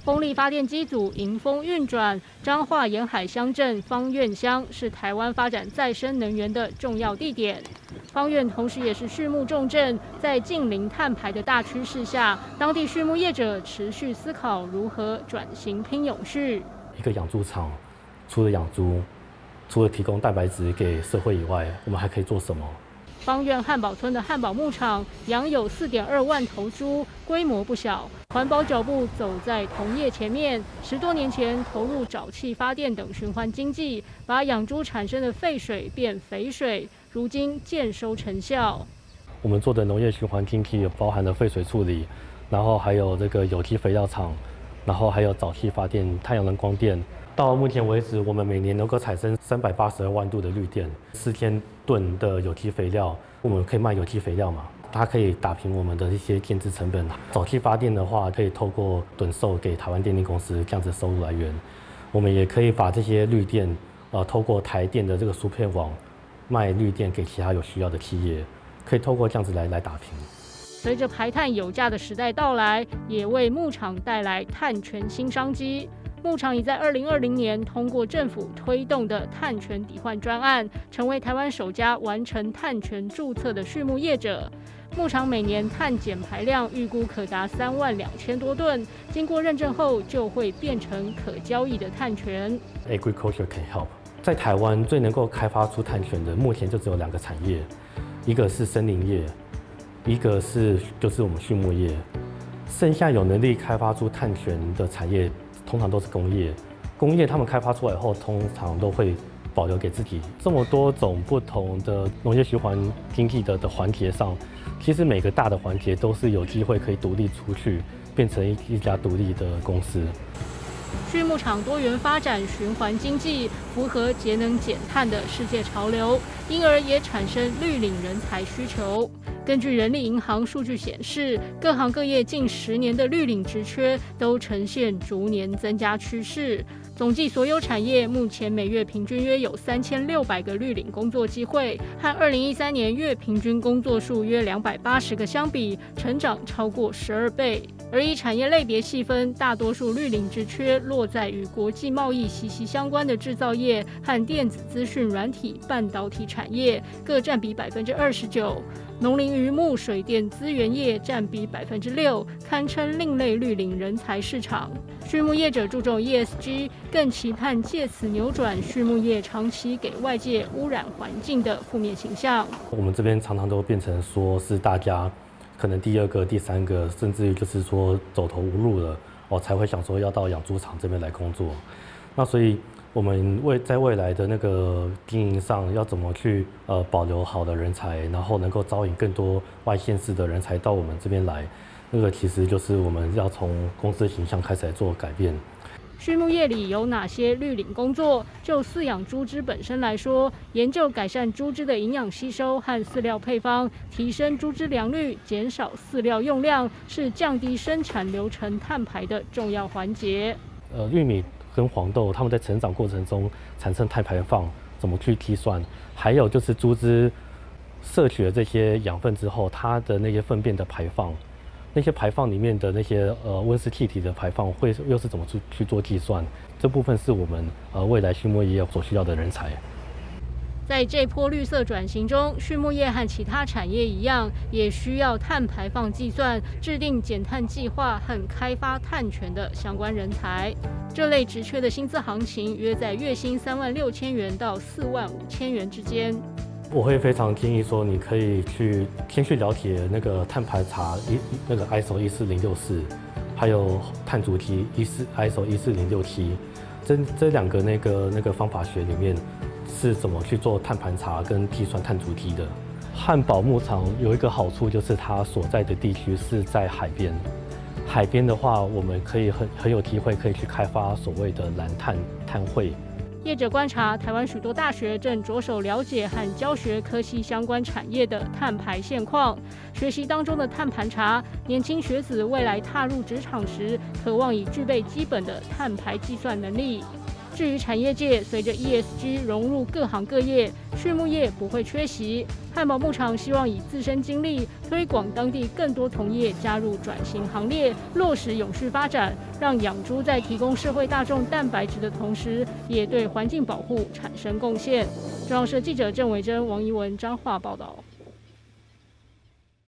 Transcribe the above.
风力发电机组迎风运转，彰化沿海乡镇芳苑乡是台湾发展再生能源的重要地点。芳苑同时也是畜牧重镇，在近零碳排的大趋势下，当地畜牧业者持续思考如何转型拼永续。 一个养猪场，除了养猪，除了提供蛋白质给社会以外，我们还可以做什么？ 芳苑汉堡村的汉堡牧场养有4.2万头猪，规模不小。环保脚步走在同业前面，10多年前投入沼气发电等循环经济，把养猪产生的废水变肥水，如今见收成效。 我们做的农业循环经济包含了废水处理，然后还有这个有机肥料厂，然后还有沼气发电、太阳能光电。到目前为止，我们每年能够产生382万度的绿电，4000吨的有机肥料，我们可以卖有机肥料嘛？它可以打平我们的一些建制成本。沼气发电的话，可以透过趸售给台湾电力公司这样子收入来源。我们也可以把这些绿电，透过台电的这个输片网卖绿电给其他有需要的企业，可以透过这样子来打平。 随着排碳有价的时代到来，也为牧场带来碳权新商机。牧场已在2020年通过政府推动的碳权抵换专案，成为台湾首家完成碳权注册的畜牧业者。牧场每年碳减排量预估可达32000多吨，经过认证后就会变成可交易的碳权。 Agriculture can help。在台湾最能够开发出碳权的，目前就只有2个产业，一个是森林业，一个就是我们畜牧业。剩下有能力开发出碳权的产业，通常都是工业。工业他们开发出来后，通常都会保留给自己。这么多种不同的农业循环经济的环节上，其实每个大的环节都是有机会可以独立出去，变成一家独立的公司。 畜牧场多元发展循环经济，符合节能减碳的世界潮流，因而也产生绿领人才需求。根据人力银行数据显示，各行各业近10年的绿领职缺都呈现逐年增加趋势。总计所有产业目前每月平均约有3600个绿领工作机会，和2013年月平均工作数约280个相比，成长超过12倍。而以产业类别细分，大多数绿领职缺落在与国际贸易息息相关的制造业和电子资讯软体、半导体产业，各占比29%。农林渔牧水电资源业占比6%，堪称另类绿领人才市场。畜牧业者注重 ESG， 更期盼借此扭转畜牧业长期给外界污染环境的负面形象。 我们这边常常都变成说是大家可能第2个、第3个，甚至于就是说走投无路了，才会想说要到养猪场这边来工作。那所以我们在未来的那个经营上，要怎么去保留好的人才，然后能够招引更多外县市的人才到我们这边来，那个其实就是我们要从公司形象开始来做改变。 畜牧业里有哪些绿领工作？就饲养猪只本身来说，研究改善猪只的营养吸收和饲料配方，提升猪只良率，减少饲料用量，是降低生产流程碳排的重要环节。 玉米跟黄豆，它们在成长过程中产生碳排放，怎么去计算？还有就是猪只摄取了这些养分之后，它的那些粪便的排放，那些排放里面的那些温室气体的排放又是怎么去做计算？这部分是我们未来畜牧业所需要的人才。 在这波绿色转型中，畜牧业和其他产业一样，也需要碳排放计算、制定减碳计划和开发碳权的相关人才。这类职缺的薪资行情约在月薪36000元到45000元之间。 我会非常建议说，你可以先去了解那个碳排查那个 ISO 14064，还有碳足迹ISO 14067，这2个那个方法学里面是怎么去做碳盘查跟计算碳足迹的。汉堡牧场有一个好处，就是它所在的地区是在海边。海边的话，我们可以很有机会可以去开发所谓的蓝碳碳汇。 业者观察，台湾许多大学正着手了解和教学科系相关产业的碳排现况。学习当中的碳盘查，年轻学子未来踏入职场时，渴望已具备基本的碳排计算能力。 至于产业界，随着 ESG 融入各行各业，畜牧业不会缺席。汉堡牧场希望以自身经历推广当地更多同业加入转型行列，落实永续发展，让养猪在提供社会大众蛋白质的同时，也对环境保护产生贡献。中央社记者郑维珍、王怡文彰化报道。